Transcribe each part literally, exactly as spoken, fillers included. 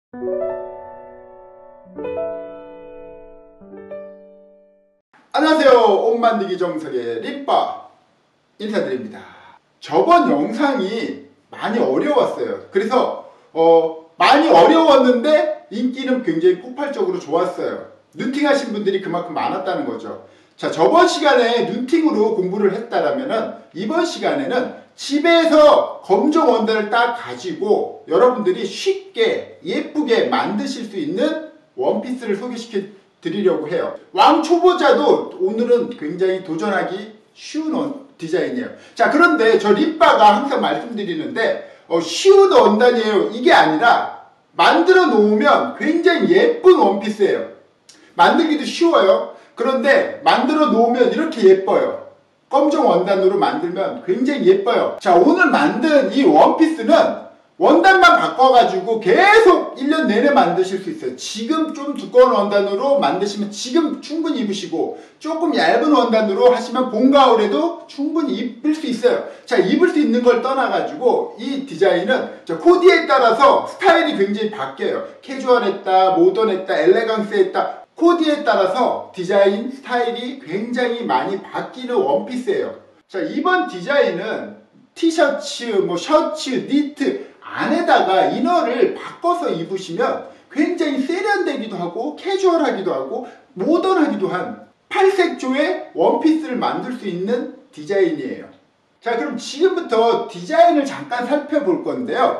안녕하세요. 옷 만들기 정석의 립바 인사드립니다. 저번 영상이 많이 어려웠어요. 그래서 어, 많이 어려웠는데 인기는 굉장히 폭발적으로 좋았어요. 눈팅 하신 분들이 그만큼 많았다는 거죠. 자, 저번 시간에 눈팅으로 공부를 했다라면은 이번 시간에는 집에서 검정 원단을 딱 가지고 여러분들이 쉽게 예쁘게 만드실 수 있는 원피스를 소개시켜 드리려고 해요. 왕 초보자도 오늘은 굉장히 도전하기 쉬운 디자인이에요. 자, 그런데 저 립바가 항상 말씀드리는데 어, 쉬운 원단이에요. 이게 아니라 만들어 놓으면 굉장히 예쁜 원피스예요. 만들기도 쉬워요. 그런데 만들어 놓으면 이렇게 예뻐요. 검정 원단으로 만들면 굉장히 예뻐요. 자, 오늘 만든 이 원피스는 원단만 바꿔가지고 계속 일 년 내내 만드실 수 있어요. 지금 좀 두꺼운 원단으로 만드시면 지금 충분히 입으시고, 조금 얇은 원단으로 하시면 봄, 가을에도 충분히 입을 수 있어요. 자, 입을 수 있는 걸 떠나가지고 이 디자인은 코디에 따라서 스타일이 굉장히 바뀌어요. 캐주얼했다, 모던했다, 엘레강스했다. 코디에 따라서 디자인 스타일이 굉장히 많이 바뀌는 원피스예요. 자, 이번 디자인은 티셔츠, 뭐 셔츠, 니트 안에다가 이너를 바꿔서 입으시면 굉장히 세련되기도 하고 캐주얼하기도 하고 모던하기도 한 팔색조의 원피스를 만들 수 있는 디자인이에요. 자, 그럼 지금부터 디자인을 잠깐 살펴볼 건데요.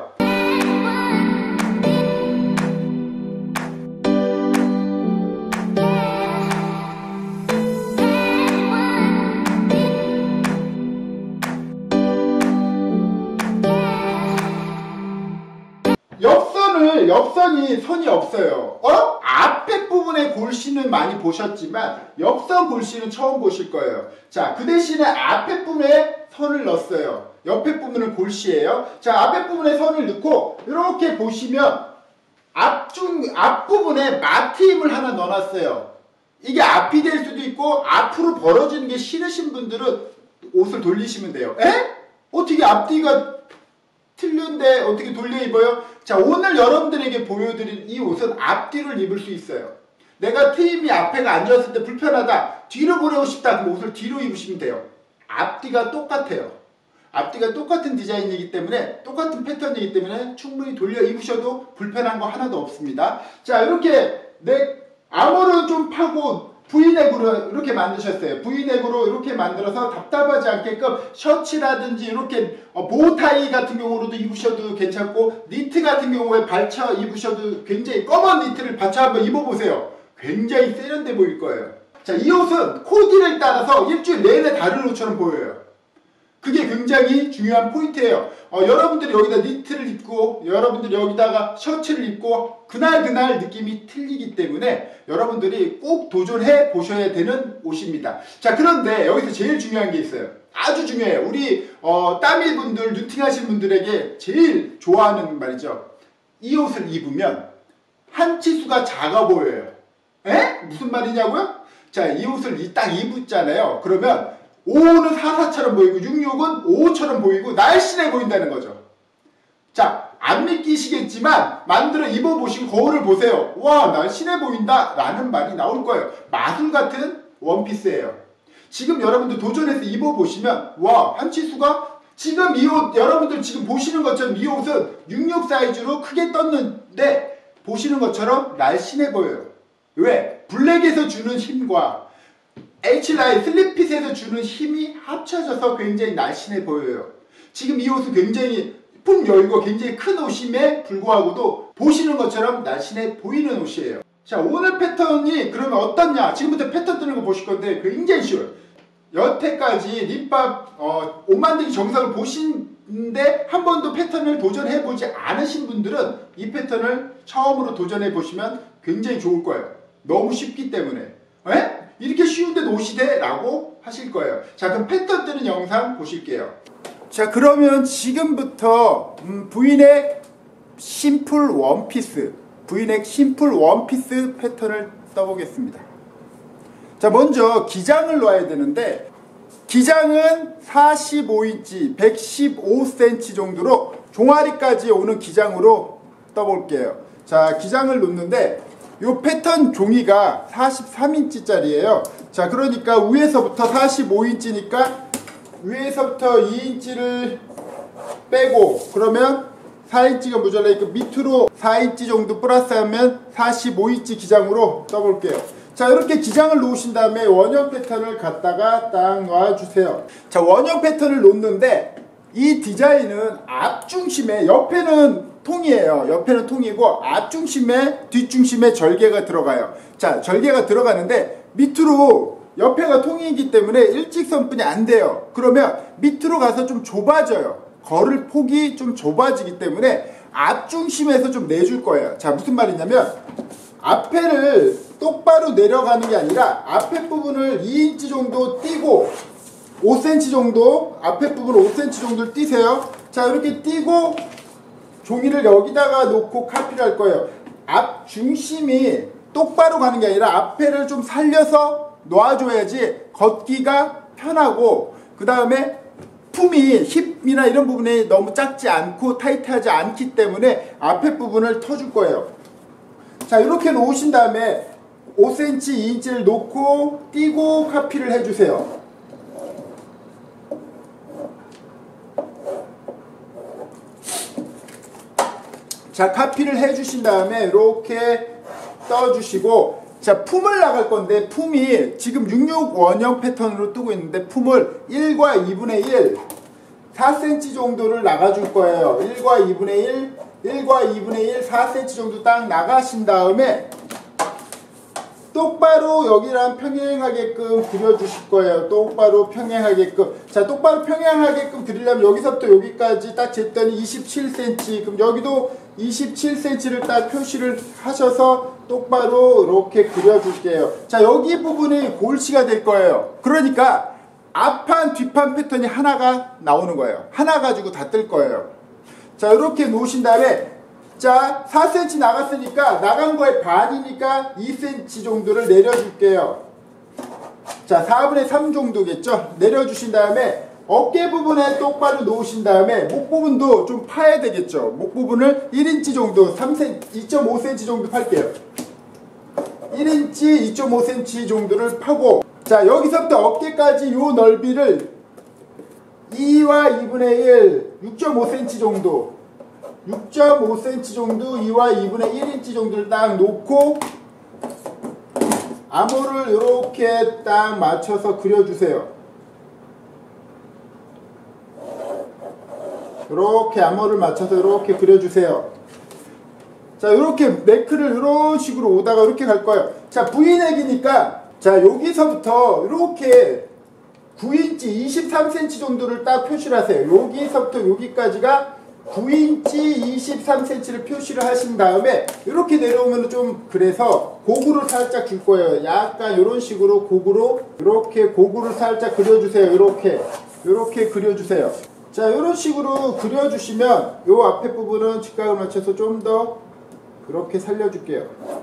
옆선을, 옆선이 선이 없어요. 어? 앞에 부분의 골씨는 많이 보셨지만 옆선 골씨는 처음 보실 거예요. 자, 그 대신에 앞에 부분에 선을 넣었어요. 옆에 부분은 골씨예요. 자, 앞에 부분에 선을 넣고 이렇게 보시면 앞중, 앞부분에 마트임을 하나 넣어놨어요. 이게 앞이 될 수도 있고 앞으로 벌어지는 게 싫으신 분들은 옷을 돌리시면 돼요. 에? 어떻게 앞뒤가 틀린데 어떻게 돌려 입어요? 자, 오늘 여러분들에게 보여드린 이 옷은 앞뒤를 입을 수 있어요. 내가 트임이 앞에가 앉았을 때 불편하다, 뒤로 보내고 싶다, 그럼 옷을 뒤로 입으시면 돼요. 앞뒤가 똑같아요. 앞뒤가 똑같은 디자인이기 때문에, 똑같은 패턴이기 때문에 충분히 돌려 입으셔도 불편한 거 하나도 없습니다. 자, 이렇게 내 암홀은 좀 파고 V넥으로 이렇게 만드셨어요. V넥으로 이렇게 만들어서 답답하지 않게끔 셔츠라든지 이렇게 보호타이 같은 경우로도 입으셔도 괜찮고, 니트 같은 경우에 받쳐 입으셔도 굉장히, 검은 니트를 받쳐 한번 입어보세요. 굉장히 세련돼 보일 거예요. 자, 이 옷은 코디를 따라서 일주일 내내 다른 옷처럼 보여요. 그게 굉장히 중요한 포인트예요. 어, 여러분들이 여기다 니트를 입고 여러분들이 여기다가 셔츠를 입고 그날 그날 느낌이 틀리기 때문에 여러분들이 꼭 도전해 보셔야 되는 옷입니다. 자, 그런데 여기서 제일 중요한 게 있어요. 아주 중요해요. 우리 어, 따미 분들, 눈팅 하신 분들에게 제일 좋아하는 말이죠. 이 옷을 입으면 한 치수가 작아 보여요. 에? 무슨 말이냐고요? 자, 이 옷을 딱 입었잖아요. 그러면 오는 사사처럼 보이고 육육은 오처럼 보이고 날씬해 보인다는 거죠. 자, 안 믿기시겠지만 만들어 입어보시고 거울을 보세요. 와, 날씬해 보인다 라는 말이 나올 거예요. 마술 같은 원피스예요. 지금 여러분들 도전해서 입어보시면 와, 한 치수가, 지금 이 옷 여러분들 지금 보시는 것처럼 이 옷은 육육 사이즈로 크게 떴는데 보시는 것처럼 날씬해 보여요. 왜? 블랙에서 주는 힘과 H라인 슬립핏에서 주는 힘이 합쳐져서 굉장히 날씬해 보여요. 지금 이 옷은 굉장히 품 여유가 굉장히 큰 옷임에 불구하고도 보시는 것처럼 날씬해 보이는 옷이에요. 자, 오늘 패턴이 그러면 어떻냐? 지금부터 패턴 뜨는 거 보실 건데 굉장히 쉬워요. 여태까지 립밥 어, 옷 만들기 정석을 보시는데 한 번도 패턴을 도전해보지 않으신 분들은 이 패턴을 처음으로 도전해 보시면 굉장히 좋을 거예요. 너무 쉽기 때문에. 에? 이렇게 쉬운데도 옷이 돼? 라고 하실 거예요. 자, 그럼 패턴 뜨는 영상 보실게요. 자, 그러면 지금부터 음, V넥 심플 원피스, V넥 심플 원피스 패턴을 떠보겠습니다. 자, 먼저 기장을 넣어야 되는데 기장은 사십오 인치, 백십오 센티미터 정도로 종아리까지 오는 기장으로 떠볼게요. 자, 기장을 놓는데 요 패턴 종이가 사십삼 인치짜리예요. 자, 그러니까 위에서부터 사십오 인치니까 위에서부터 이 인치를 빼고 그러면 사 인치가 모자라니까 밑으로 사 인치 정도 플러스하면 사십오 인치 기장으로 떠볼게요. 자, 이렇게 기장을 놓으신 다음에 원형 패턴을 갖다가 딱 놔주세요. 자, 원형 패턴을 놓는데 이 디자인은 앞중심에, 옆에는 통이에요. 옆에는 통이고 앞중심에 뒷중심에 절개가 들어가요. 자, 절개가 들어가는데 밑으로 옆에가 통이기 때문에 일직선뿐이 안 돼요. 그러면 밑으로 가서 좀 좁아져요. 걸을 폭이 좀 좁아지기 때문에 앞중심에서 좀 내줄 거예요. 자, 무슨 말이냐면 앞에를 똑바로 내려가는 게 아니라 앞에 부분을 이 인치 정도 띄고 오 센티미터 정도, 앞에 부분 오 센티미터 정도를 띄세요. 자, 이렇게 띄고 종이를 여기다가 놓고 카피를 할 거예요. 앞 중심이 똑바로 가는 게 아니라 앞에를 좀 살려서 놔줘야지 걷기가 편하고, 그 다음에 품이 힙이나 이런 부분이 너무 작지 않고 타이트하지 않기 때문에 앞에 부분을 터줄 거예요. 자, 이렇게 놓으신 다음에 오 센티미터, 이 인치를 놓고 띄고 카피를 해주세요. 자, 카피를 해주신 다음에 이렇게 떠주시고, 자, 품을 나갈 건데 품이 지금 육십육 원형 패턴으로 뜨고 있는데 품을 일과 이분의 일, 사 센티미터 정도를 나가줄 거예요. 일과 이분의 일, 일과 이분의 일, 사 센티미터 정도 딱 나가신 다음에 똑바로 여기랑 평행하게끔 그려주실 거예요. 똑바로 평행하게끔. 자, 똑바로 평행하게끔 그리려면 여기서부터 여기까지 딱 쟀더니 이십칠 센티미터. 그럼 여기도 이십칠 센티미터를 딱 표시를 하셔서 똑바로 이렇게 그려줄게요. 자, 여기 부분이 골씨가 될 거예요. 그러니까 앞판, 뒷판 패턴이 하나가 나오는 거예요. 하나 가지고 다 뜰 거예요. 자, 이렇게 놓으신 다음에, 자, 사 센티미터 나갔으니까 나간 거의 반이니까 이 센티미터 정도를 내려줄게요. 자, 사분의 삼 정도겠죠? 내려주신 다음에 어깨 부분에 똑바로 놓으신 다음에 목 부분도 좀 파야 되겠죠? 목 부분을 일 인치 정도, 삼 센티미터, 이 점 오 센티미터 정도 팔게요. 일 인치, 이 점 오 센티미터 정도를 파고, 자, 여기서부터 어깨까지 요 넓이를 이와 이분의 일, 육 점 오 센티미터 정도, 육 점 오 센티미터 정도, 이와 이분의 일 인치 정도를 딱 놓고 암호를 이렇게 딱 맞춰서 그려주세요. 이렇게 암호를 맞춰서 이렇게 그려주세요. 자, 이렇게 네크를 이런 식으로 오다가 이렇게 갈 거예요. 자, 브이넥이니까 자, 여기서부터 이렇게 구 인치, 이십삼 센티미터 정도를 딱 표시를 하세요. 여기서부터 여기까지가 구 인치, 이십삼 센티미터를 표시를 하신 다음에 이렇게 내려오면 좀, 그래서 고구를 살짝 줄 거예요. 약간 이런 식으로 고구로, 이렇게 고구를 살짝 그려주세요. 이렇게 이렇게 그려주세요. 자, 이런 식으로 그려주시면 이 앞에 부분은 직각을 맞춰서 좀 더 그렇게 살려줄게요.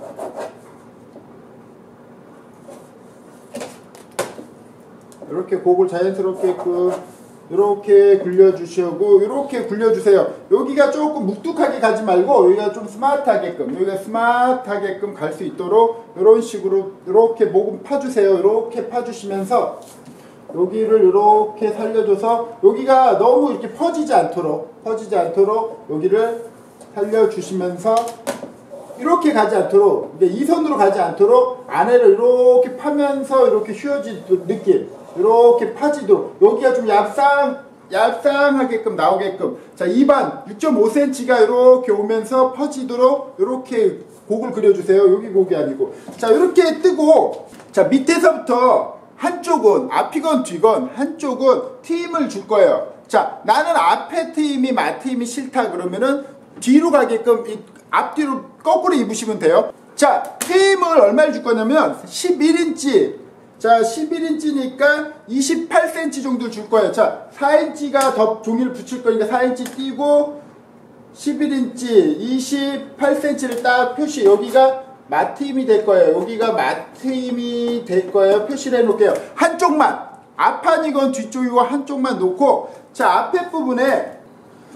이렇게 곡을 자연스럽게 이렇게 굴려주시고, 이렇게 굴려주세요. 여기가 조금 묵뚝하게 가지 말고 여기가 좀 스마트하게끔, 여기가 스마트하게끔 갈 수 있도록 이런 식으로 이렇게 목은 파주세요. 이렇게 파주시면서 여기를 이렇게 살려줘서 여기가 너무 이렇게 퍼지지 않도록 퍼지지 않도록 여기를 살려주시면서 이렇게 가지 않도록, 이 선으로 가지 않도록 안에를 이렇게 파면서 이렇게 휘어진 느낌, 이렇게 파지도록, 여기가 좀 얍상 얍상하게끔 나오게끔. 자, 입안 육 점 오 센티미터가 이렇게 오면서 퍼지도록 이렇게 곡을 그려주세요. 여기 곡이 아니고. 자, 이렇게 뜨고, 자, 밑에서부터 한쪽은 앞이건 뒤건 한쪽은 트임을 줄 거예요. 자, 나는 앞에 트임이 마트임이 싫다 그러면은 뒤로 가게끔 이 앞뒤로 거꾸로 입으시면 돼요. 자, 트임을 얼마를 줄 거냐면 십일 인치. 자, 십일 인치니까 이십팔 센티미터 정도 줄 거예요. 자, 사 인치가 더 종이를 붙일 거니까 사 인치 띄고 십일 인치 이십팔 센티미터를 딱 표시, 여기가 마트임이 될 거예요. 여기가 마트임이 될 거예요. 표시를 해 놓을게요. 한쪽만, 앞판이건 뒤쪽이건 한쪽만 놓고, 자, 앞에 부분에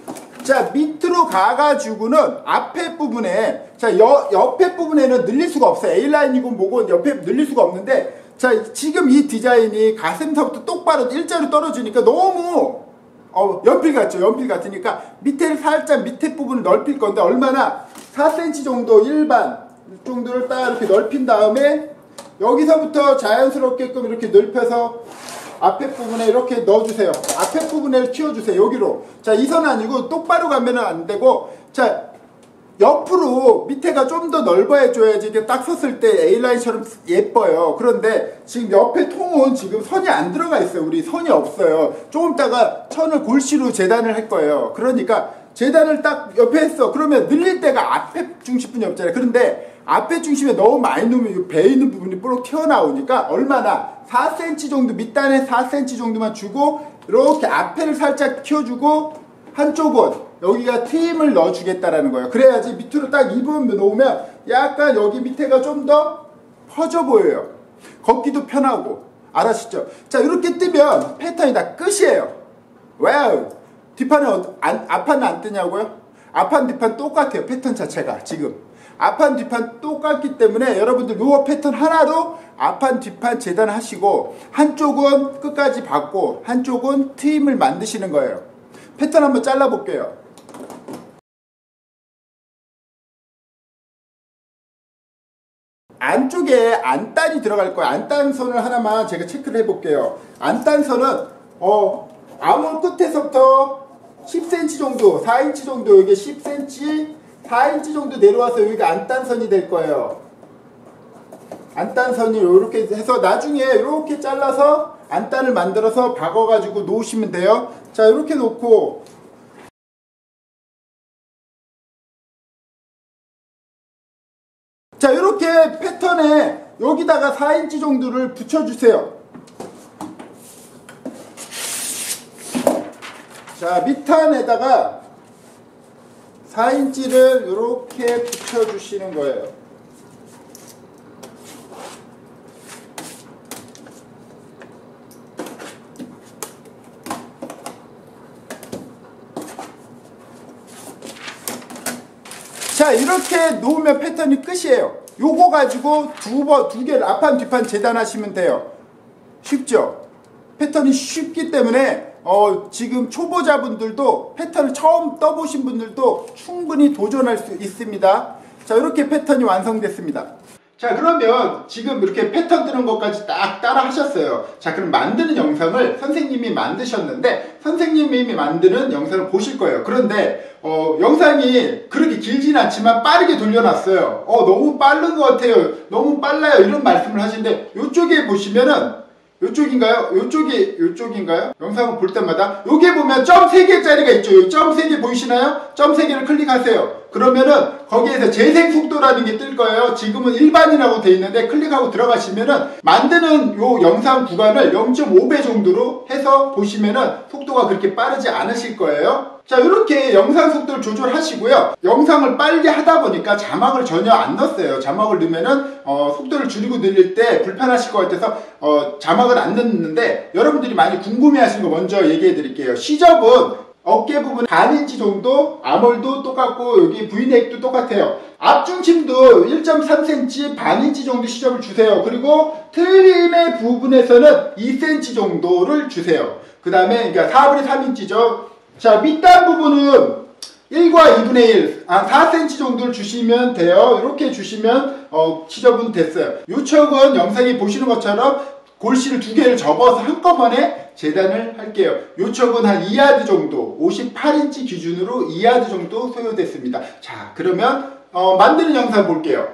자, 밑으로 가가지고는 앞에 부분에, 자, 여, 옆에 부분에는 늘릴 수가 없어요. A라인이고 뭐고 옆에 늘릴 수가 없는데, 자, 지금 이 디자인이 가슴서부터 똑바로 일자로 떨어지니까 너무 어, 연필 같죠? 연필 같으니까 밑에를 살짝 밑에 부분을 넓힐 건데, 얼마나 사 센티미터 정도, 일반 정도를 딱 이렇게 넓힌 다음에 여기서부터 자연스럽게끔 이렇게 넓혀서 앞에 부분에 이렇게 넣어주세요. 앞에 부분에 튀어주세요. 여기로. 자, 이 선 아니고 똑바로 가면은 안 되고, 자, 옆으로 밑에가 좀 더 넓어야 줘야지 이게 딱 섰을 때 A라인처럼 예뻐요. 그런데 지금 옆에 통은 지금 선이 안 들어가 있어요. 우리 선이 없어요. 조금 있다가 천을 골씨로 재단을 할 거예요. 그러니까 재단을 딱 옆에 했어. 그러면 늘릴 때가 앞에 중심분이 없잖아요. 그런데 앞에 중심에 너무 많이 넣으면 배 있는 부분이 뽀록 튀어나오니까 얼마나 사 센티미터 정도, 밑단에 사 센티미터 정도만 주고 이렇게 앞에를 살짝 튀어주고 한쪽은 여기가 트임을 넣어주겠다라는 거예요. 그래야지 밑으로 딱 이 부분 놓으면 약간 여기 밑에가 좀 더 퍼져 보여요. 걷기도 편하고. 알아시죠? 자, 이렇게 뜨면 패턴이 다 끝이에요. 와우! 뒷판은 어, 안, 앞판은 안 뜨냐고요? 앞판 뒷판 똑같아요. 패턴 자체가 지금 앞판 뒷판 똑같기 때문에 여러분들 요 패턴 하나로 앞판 뒷판 재단하시고 한쪽은 끝까지 받고 한쪽은 트임을 만드시는 거예요. 패턴 한번 잘라 볼게요. 안쪽에 안단이 들어갈 거예요. 안단선을 하나만 제가 체크를 해볼게요. 안단선은 어, 아몰 끝에서부터 십 센티미터 정도, 사 인치 정도, 여기 십 센티미터, 사 인치 정도 내려와서 여기가 안단선이 될 거예요. 안단선이 이렇게 해서 나중에 이렇게 잘라서 안단을 만들어서 박아가지고 놓으시면 돼요. 자, 이렇게 놓고 자, 이렇게 패턴에 여기다가 사 인치 정도를 붙여주세요. 자, 밑단에다가 사 인치를 이렇게 붙여주시는 거예요. 자, 이렇게 놓으면 패턴이 끝이에요. 요거 가지고 두 번, 두 개를 앞판 뒷판 재단하시면 돼요. 쉽죠? 패턴이 쉽기 때문에 어, 지금 초보자분들도 패턴을 처음 떠보신 분들도 충분히 도전할 수 있습니다. 자, 이렇게 패턴이 완성됐습니다. 자, 그러면 지금 이렇게 패턴 뜨는 것까지 딱 따라 하셨어요. 자, 그럼 만드는 영상을 선생님이 만드셨는데 선생님이 만드는 영상을 보실 거예요. 그런데 어, 영상이 그렇게 길진 않지만 빠르게 돌려놨어요. 어, 너무 빠른 것 같아요. 너무 빨라요. 이런 말씀을 하시는데 이쪽에 보시면은 요쪽인가요? 요쪽이, 요쪽인가요? 영상을 볼 때마다 요게 보면 점 세 개짜리가 있죠. 점 세 개 보이시나요? 점 세 개를 클릭하세요. 그러면은 거기에서 재생 속도라는 게 뜰 거예요. 지금은 일반이라고 돼 있는데 클릭하고 들어가시면은 만드는 요 영상 구간을 영 점 오 배 정도로 해서 보시면은 속도가 그렇게 빠르지 않으실 거예요. 자, 이렇게 영상 속도를 조절하시고요. 영상을 빨리 하다 보니까 자막을 전혀 안 넣었어요. 자막을 넣으면은 어, 속도를 줄이고 늘릴 때 불편하실 것 같아서 어, 자막을 안 넣는데 여러분들이 많이 궁금해하시는 거 먼저 얘기해 드릴게요. 시접은 어깨 부분 반 인치 정도, 아몰도 똑같고 여기 V넥도 똑같아요. 앞중심도 일 점 삼 센티미터, 반 인치 정도 시접을 주세요. 그리고 트림의 부분에서는 이 센티미터 정도를 주세요. 그 다음에 그러니까 사분의 삼 인치죠. 자, 밑단 부분은 일과 이분의 일, 아, 사 센티미터 정도를 주시면 돼요. 이렇게 주시면 어, 시접은 됐어요. 요척은 영상에 보시는 것처럼 골씨를 두 개를 접어서 한꺼번에 재단을 할게요. 요척은 한 이 야드 정도, 오십팔 인치 기준으로 이 야드 정도 소요됐습니다. 자, 그러면 어, 만드는 영상 볼게요.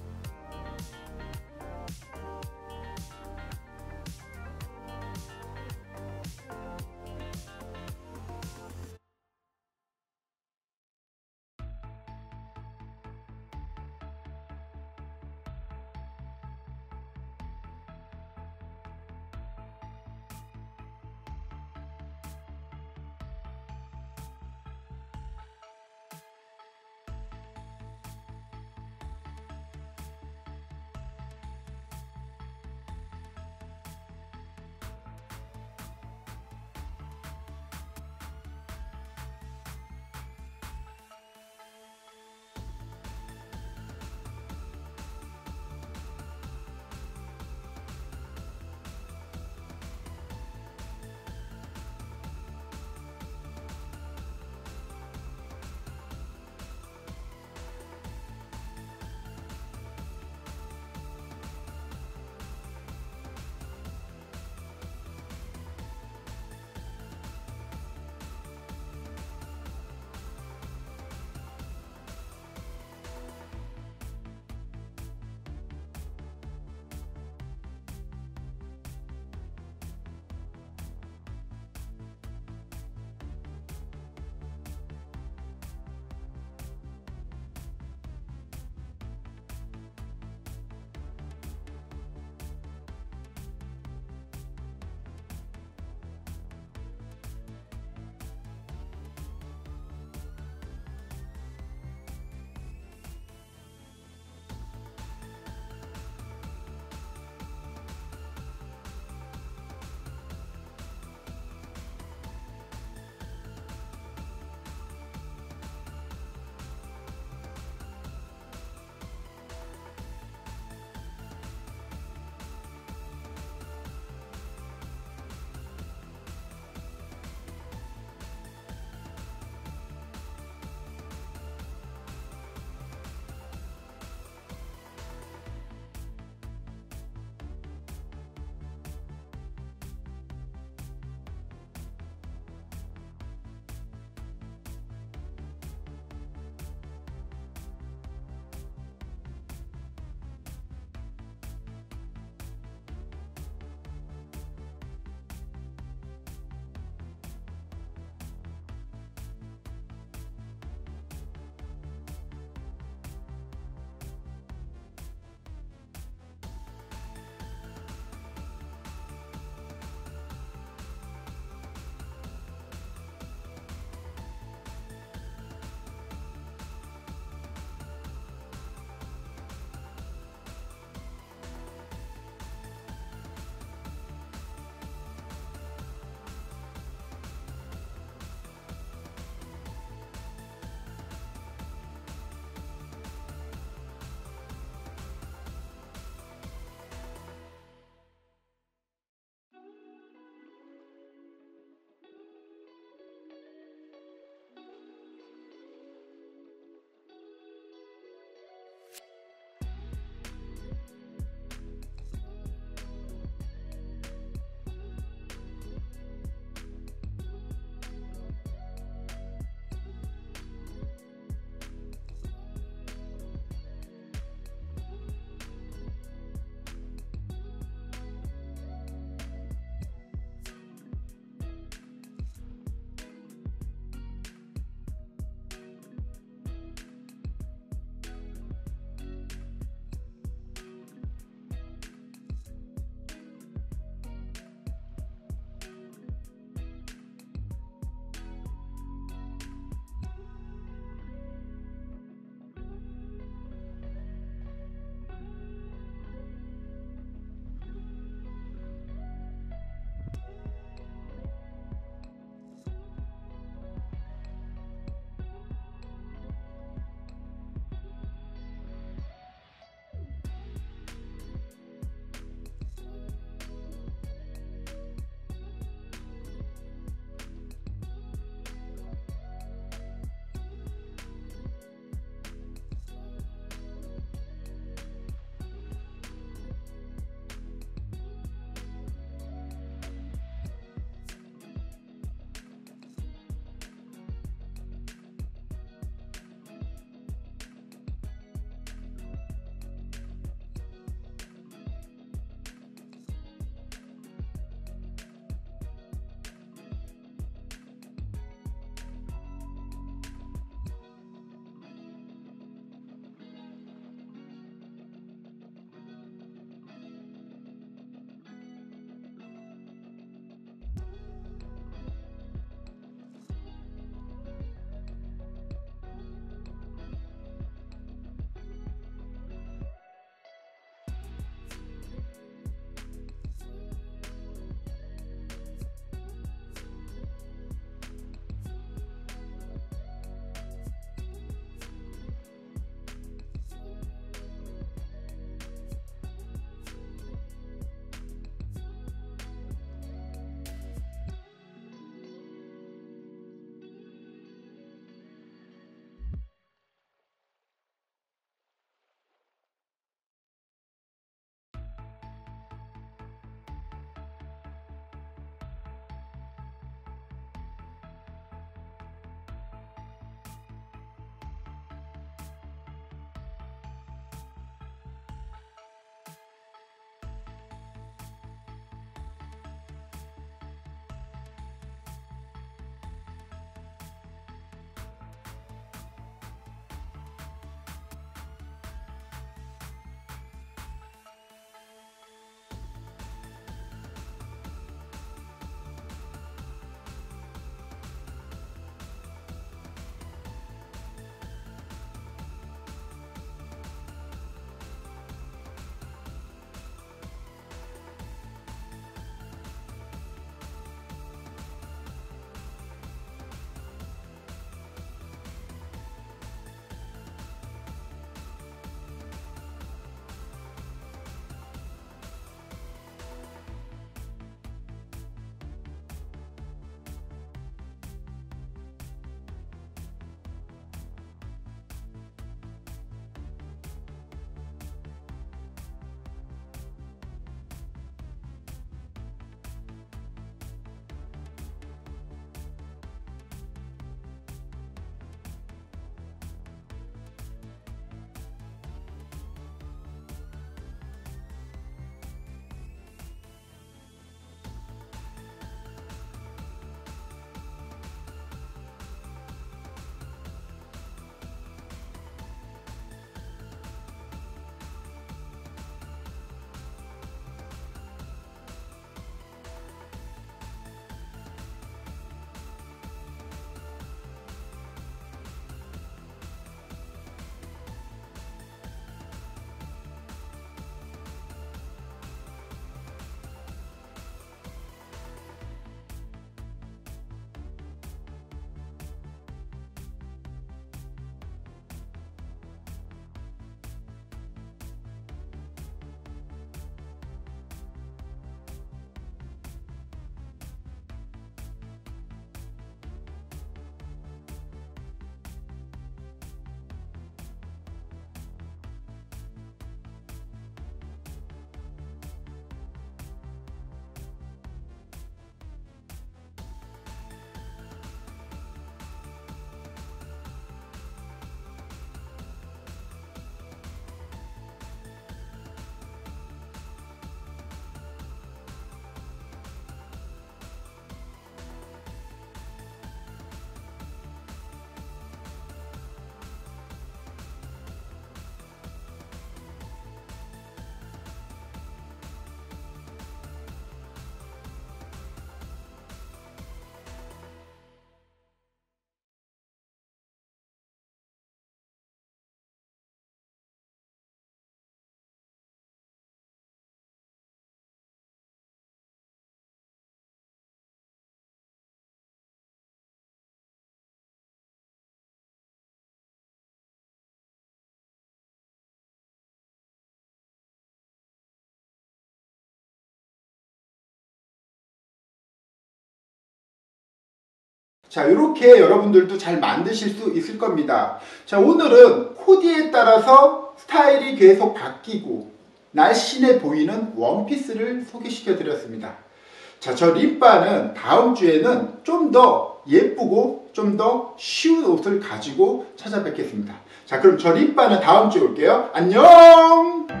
자, 이렇게 여러분들도 잘 만드실 수 있을 겁니다. 자, 오늘은 코디에 따라서 스타일이 계속 바뀌고 날씬해 보이는 원피스를 소개시켜 드렸습니다. 자, 저 림바는 다음 주에는 좀 더 예쁘고 좀 더 쉬운 옷을 가지고 찾아뵙겠습니다. 자, 그럼 저 림바는 다음 주에 올게요. 안녕!